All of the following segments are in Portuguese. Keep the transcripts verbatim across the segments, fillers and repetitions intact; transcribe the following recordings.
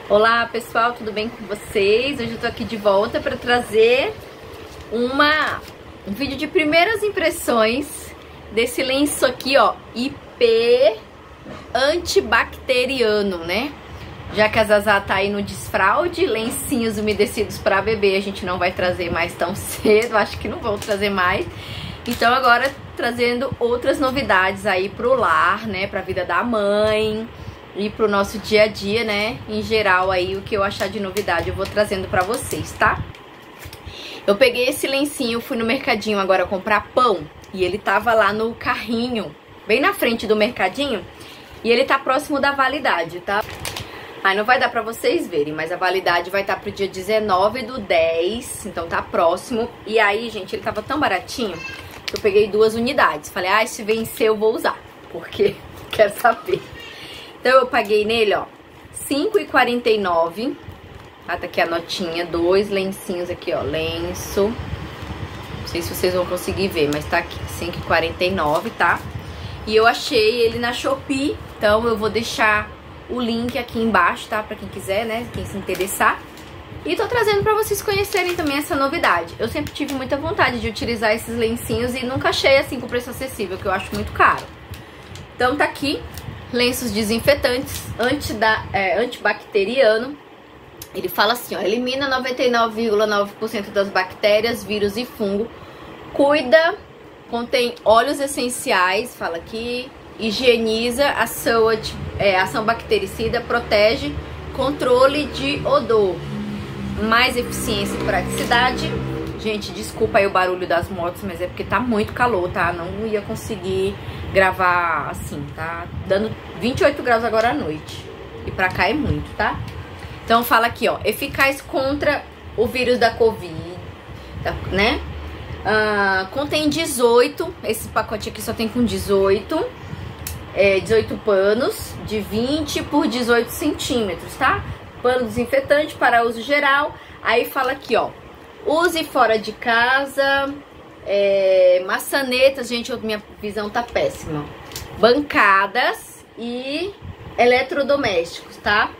Olá pessoal, tudo bem com vocês? Hoje eu tô aqui de volta para trazer uma, um vídeo de primeiras impressões desse lenço aqui, ó, I P antibacteriano, né? Já que a Zazá tá aí no desfraude, lencinhos umedecidos para bebê a gente não vai trazer mais tão cedo, acho que não vou trazer mais. Então agora trazendo outras novidades aí pro lar, né, pra vida da mãe e pro nosso dia a dia, né, em geral aí o que eu achar de novidade eu vou trazendo pra vocês, tá? Eu peguei esse lencinho, fui no mercadinho agora comprar pão e ele tava lá no carrinho, bem na frente do mercadinho, e ele tá próximo da validade, tá? Aí não vai dar pra vocês verem, mas a validade vai estar tá pro dia dezenove do dez, então tá próximo. E aí, gente, ele tava tão baratinho que eu peguei duas unidades. Falei, ah, se vencer eu vou usar, porque quero saber. Então eu paguei nele, ó, cinco reais e quarenta e nove centavos. Ah, tá aqui a notinha, dois lencinhos aqui, ó, lenço. Não sei se vocês vão conseguir ver, mas tá aqui, cinco reais e quarenta e nove centavos, tá? E eu achei ele na Shopee, então eu vou deixar o link aqui embaixo, tá? Pra quem quiser, né? Quem se interessar. E tô trazendo pra vocês conhecerem também essa novidade. Eu sempre tive muita vontade de utilizar esses lencinhos e nunca achei assim com preço acessível, que eu acho muito caro. Então tá aqui, lenços desinfetantes antida, é, antibacteriano. Ele fala assim, ó, elimina noventa e nove vírgula nove por cento das bactérias, vírus e fungo. Cuida, contém óleos essenciais, fala aqui, higieniza, ação, é, ação bactericida, protege, controle de odor, mais eficiência e praticidade. Gente, desculpa aí o barulho das motos, mas é porque tá muito calor, tá? Não ia conseguir gravar assim, tá? Dando vinte e oito graus agora à noite. E pra cá é muito, tá? Então fala aqui, ó, eficaz contra o vírus da Covid, tá, né? Uh, contém dezoito, esse pacote aqui só tem com dezoito, é, dezoito panos de vinte por dezoito centímetros, tá? Pano desinfetante para uso geral. Aí fala aqui, ó, use fora de casa, é, maçanetas, gente, minha visão tá péssima, bancadas e eletrodomésticos, tá?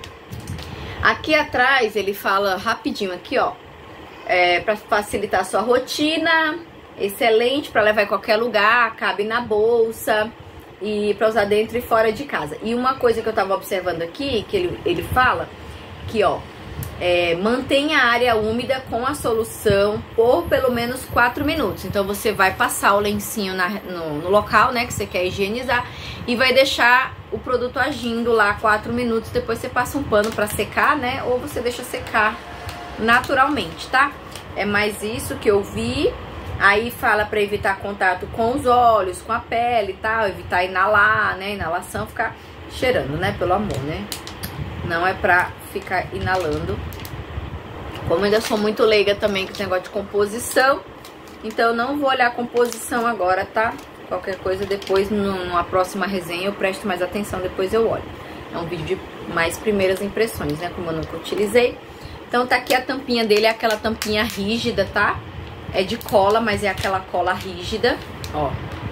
Aqui atrás ele fala rapidinho aqui, ó, é, para facilitar a sua rotina, excelente para levar em qualquer lugar, cabe na bolsa e para usar dentro e fora de casa. E uma coisa que eu tava observando aqui, que ele, ele fala, que ó, é, mantenha a área úmida com a solução por pelo menos quatro minutos. Então você vai passar o lencinho na, no, no local, né, que você quer higienizar, e vai deixar o produto agindo lá quatro minutos, depois você passa um pano para secar, né, ou você deixa secar naturalmente, tá? É mais isso que eu vi. Aí fala para evitar contato com os olhos, com a pele e tal, evitar inalar, né? Inalação, ficar cheirando, né? Pelo amor, né? Não é pra ficar inalando. Como eu ainda sou muito leiga também com esse negócio de composição, então eu não vou olhar a composição agora, tá? Qualquer coisa depois, numa próxima resenha, eu presto mais atenção, depois eu olho. É um vídeo de mais primeiras impressões, né? Como eu nunca utilizei. Então tá aqui a tampinha dele, é aquela tampinha rígida, tá? É de cola, mas é aquela cola rígida, ó.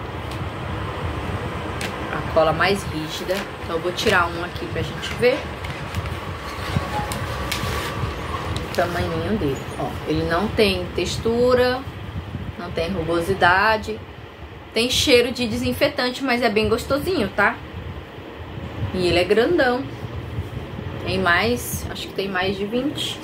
A cola mais rígida. Então eu vou tirar um aqui pra gente ver o tamanhinho dele, ó. Ele não tem textura, não tem rugosidade, tem cheiro de desinfetante, mas é bem gostosinho, tá? E ele é grandão. Tem mais, acho que tem mais de vinte.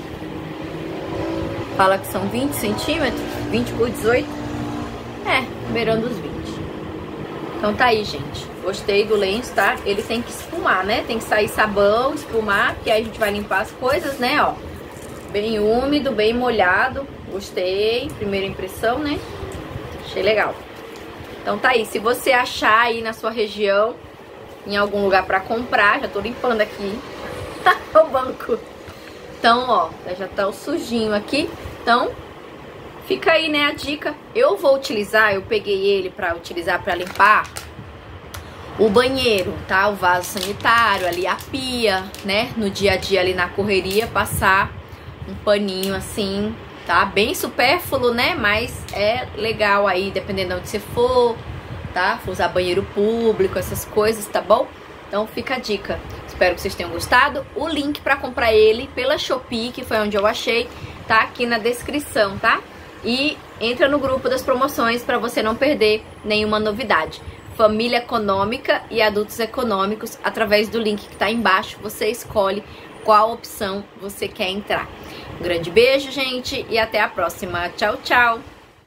Fala que são vinte centímetros, vinte por dezoito. É, beirando os vinte. Então tá aí, gente. Gostei do lenço, tá? Ele tem que espumar, né? Tem que sair sabão, espumar, que aí a gente vai limpar as coisas, né? Ó, bem úmido, bem molhado. Gostei. Primeira impressão, né? Achei legal. Então tá aí. Se você achar aí na sua região, em algum lugar pra comprar, já tô limpando aqui o banco. Então, ó, já tá o sujinho aqui. Então, fica aí, né, a dica. Eu vou utilizar, eu peguei ele pra utilizar pra limpar o banheiro, tá? O vaso sanitário, ali a pia, né? No dia a dia, ali na correria, passar um paninho assim, tá? Bem supérfluo, né? Mas é legal aí, dependendo de onde você for, tá? For usar banheiro público, essas coisas, tá bom? Então fica a dica. Espero que vocês tenham gostado. O link pra comprar ele pela Shopee, que foi onde eu achei, tá aqui na descrição, tá? E entra no grupo das promoções pra você não perder nenhuma novidade. Família Econômica e Adultos Econômicos, através do link que tá embaixo, você escolhe qual opção você quer entrar. Um grande beijo, gente, e até a próxima. Tchau, tchau!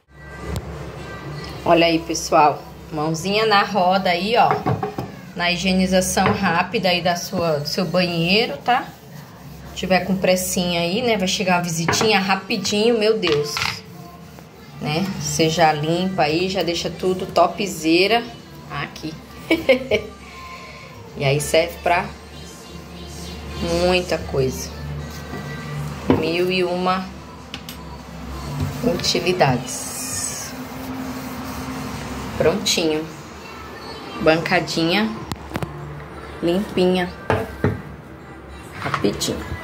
Olha aí, pessoal, mãozinha na roda aí, ó, na higienização rápida aí da sua, do seu banheiro, tá? Se tiver com pressinha aí, né, vai chegar uma visitinha rapidinho, meu Deus, né? Você já limpa aí, já deixa tudo topzera aqui. E aí serve pra muita coisa. Mil e uma utilidades. Prontinho. Bancadinha limpinha. Rapidinho.